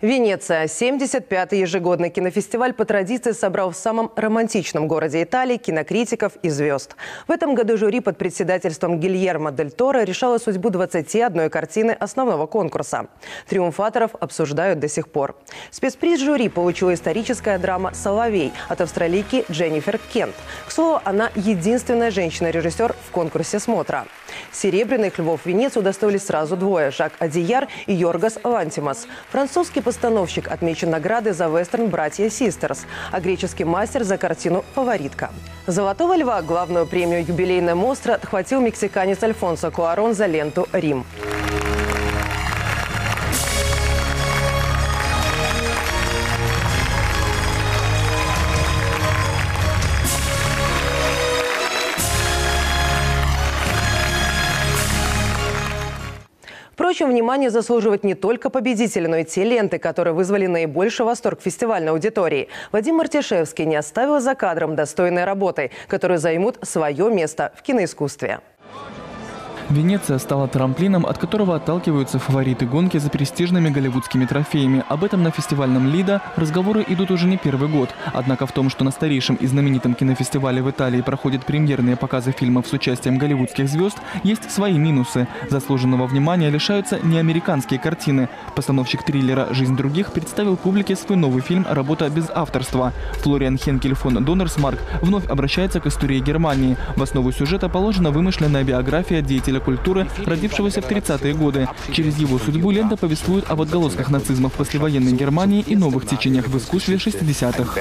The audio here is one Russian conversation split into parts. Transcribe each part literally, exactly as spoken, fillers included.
Венеция. семьдесят пятый ежегодный кинофестиваль по традиции собрал в самом романтичном городе Италии кинокритиков и звезд. В этом году жюри под председательством Гильермо Дель Торо решало судьбу двадцати одной картины основного конкурса. Триумфаторов обсуждают до сих пор. Спецприз жюри получила историческая драма «Соловей» от австралийки Дженнифер Кент. К слову, она единственная женщина-режиссер в конкурсе смотра. Серебряных львов Венеции удостоились сразу двое – Жак Одияр и Йоргос Лантимос. Французский постановщик отмечен наградой за вестерн «Братья Систерс», а греческий мастер за картину «Фаворитка». «Золотого льва» – главную премию «Юбилейная Мостра» отхватил мексиканец Альфонсо Куарон за ленту «Рим». Впрочем, внимание заслуживают не только победители, но и те ленты, которые вызвали наибольший восторг фестивальной аудитории. Вадим Мартишевский не оставил за кадром достойной работы, которые займут свое место в киноискусстве. Венеция стала трамплином, от которого отталкиваются фавориты гонки за престижными голливудскими трофеями. Об этом на фестивальном «Лидо» разговоры идут уже не первый год. Однако в том, что на старейшем и знаменитом кинофестивале в Италии проходят премьерные показы фильмов с участием голливудских звезд, есть свои минусы. Заслуженного внимания лишаются неамериканские картины. Постановщик триллера «Жизнь других» представил публике свой новый фильм «Работа без авторства». Флориан Хенкель фон Доннерсмарк вновь обращается к истории Германии. В основу сюжета положена вымышленная биография деятеля культуры, родившегося в тридцатые годы. Через его судьбу лента повествует об отголосках нацизма в послевоенной Германии и новых течениях в искусстве шестидесятых.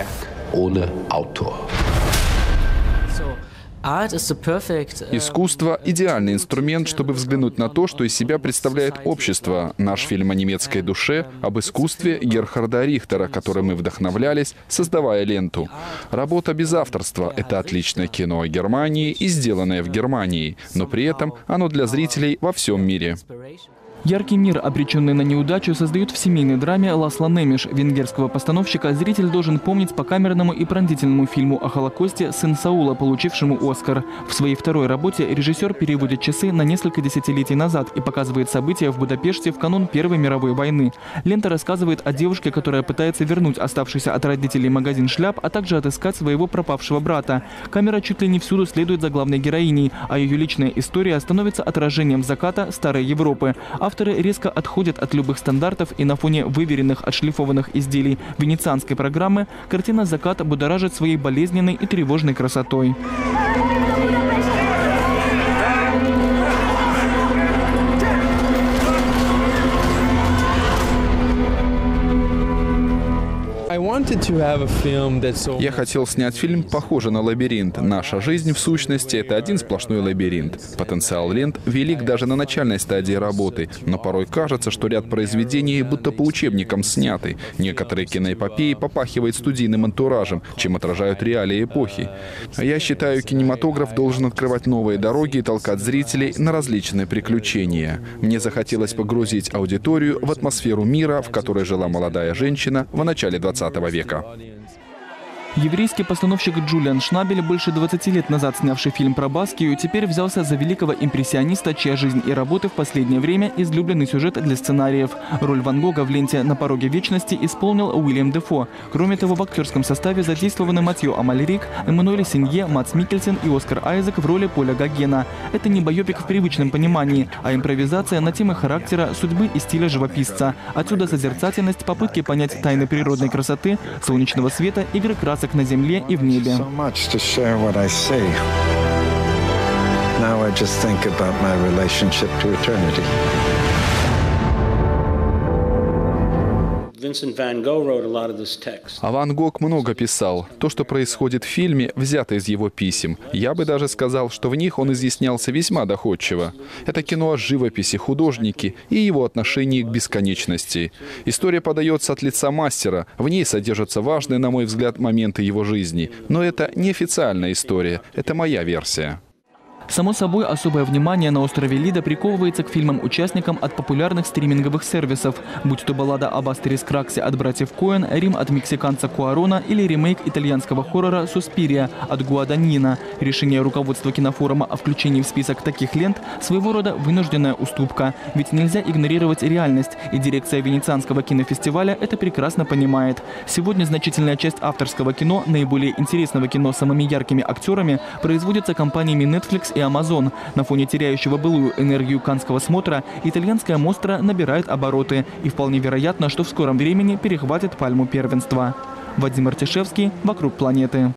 Искусство – идеальный инструмент, чтобы взглянуть на то, что из себя представляет общество. Наш фильм о немецкой душе, об искусстве Герхарда Рихтера, которым мы вдохновлялись, создавая ленту. «Работа без авторства» – это отличное кино о Германии и сделанное в Германии, но при этом оно для зрителей во всем мире. Яркий мир, обреченный на неудачу, создают в семейной драме Ласло Немиш. Венгерского постановщика зритель должен помнить по камерному и пронзительному фильму о Холокосте «Сын Саула», получившему «Оскар». В своей второй работе режиссер переводит часы на несколько десятилетий назад и показывает события в Будапеште в канун Первой мировой войны. Лента рассказывает о девушке, которая пытается вернуть оставшийся от родителей магазин шляп, а также отыскать своего пропавшего брата. Камера чуть ли не всюду следует за главной героиней, а ее личная история становится отражением заката старой Европы. Авторы резко отходят от любых стандартов, и на фоне выверенных, отшлифованных изделий венецианской программы картина «Закат» будоражит своей болезненной и тревожной красотой. Я хотел снять фильм, похожий на лабиринт. Наша жизнь, в сущности, это один сплошной лабиринт. Потенциал лент велик даже на начальной стадии работы, но порой кажется, что ряд произведений будто по учебникам сняты. Некоторые киноэпопеи попахивают студийным антуражем, чем отражают реалии эпохи. Я считаю, кинематограф должен открывать новые дороги и толкать зрителей на различные приключения. Мне захотелось погрузить аудиторию в атмосферу мира, в которой жила молодая женщина в начале двадцатого века. Еврейский постановщик Джулиан Шнабель, больше двадцати лет назад снявший фильм про Баскию, теперь взялся за великого импрессиониста, чья жизнь и работы в последнее время излюбленный сюжет для сценариев. Роль Ван Гога в ленте «На пороге вечности» исполнил Уильям Дефо. Кроме того, в актерском составе задействованы Матью Амальрик, Эммануэль Синье, Мадс Миккельсен и Оскар Айзек в роли Поля Гогена. Это не байопик в привычном понимании, а импровизация на темы характера, судьбы и стиля живописца. Отсюда созерцательность, попытки понять тайны природной красоты, солнечного света, игры красок на земле и в небе. А Ван Гог много писал. То, что происходит в фильме, взято из его писем. Я бы даже сказал, что в них он изъяснялся весьма доходчиво. Это кино о живописи, художнике и его отношении к бесконечности. История подается от лица мастера. В ней содержатся важные, на мой взгляд, моменты его жизни. Но это неофициальная история. Это моя версия. Само собой, особое внимание на острове Лида приковывается к фильмам-участникам от популярных стриминговых сервисов, будь то баллада об Астерис Краксе от братьев Коэн, Рим от мексиканца Куарона или ремейк итальянского хоррора «Суспирия» от Гуаданьина. Решение руководства кинофорума о включении в список таких лент – своего рода вынужденная уступка. Ведь нельзя игнорировать реальность, и дирекция Венецианского кинофестиваля это прекрасно понимает. Сегодня значительная часть авторского кино, наиболее интересного кино с самыми яркими актерами, производится компаниями Netflix и Amazon. На фоне теряющего былую энергию каннского смотра итальянская «Мостра» набирает обороты. И вполне вероятно, что в скором времени перехватит пальму первенства. Вадим Артишевский, «Вокруг планеты».